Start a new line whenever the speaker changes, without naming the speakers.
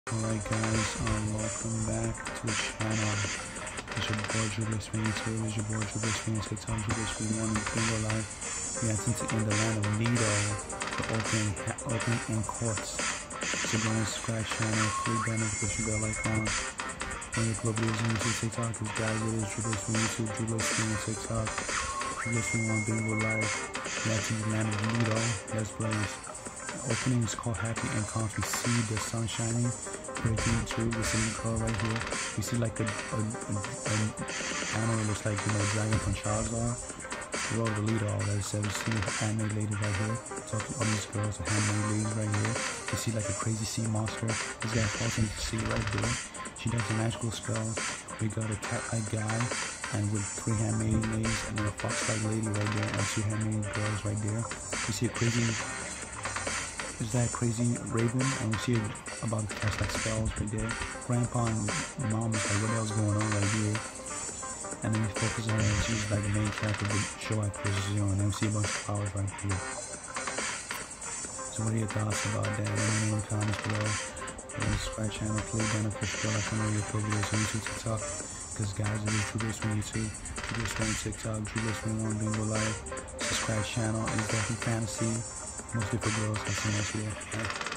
Alright guys, welcome back to the channel. It's your boy Dribble Swing 2, it's your boy Dribble Swing TikTok, Dribble Swing 1 and Bingo Live. We are in the land of Leadale for opening Encount. So go and subscribe channel, click button, push the bell icon. And your club videos on YouTube, TikTok, because guys it is Dribble Swing YouTube, Dribble Swing TikTok, Dribble Swing 1 Bingo Live. We are in the land of Leadale. Let's play this. Opening is called Happy Encount. We see the sun shining. Breaking through the same color right here. We see like a animal that looks like, you know, dragon from Charizard. We roll the leader all that said. We see handmade lady right here. Talking to all these girls, the handmade ladies right here. We see like a crazy sea monster. This guy falls into the sea right there. She does a magical spell. We got a cat-like guy and with 3 handmade ladies and then a fox-like lady right there and 2 handmade girls right there. We see a crazy raven, and we see about to cast like spells right there. Grandpa and mom is like, what the hell's going on right here? And then we focus on her, and she's like the main character of the show actress, you know, and then we see a bunch of flowers right here. So what are your thoughts about that? Let me know in the comments below. Subscribe channel, click button, push the bell icon on your videos on YouTube, TikTok. Because guys, it is Dribble Swing YouTube, Dribble Swing TikTok, Dribble Swing 1 Bingo Live. Subscribe channel, it's definitely fantasy. Mostly for girls, I've seen that here.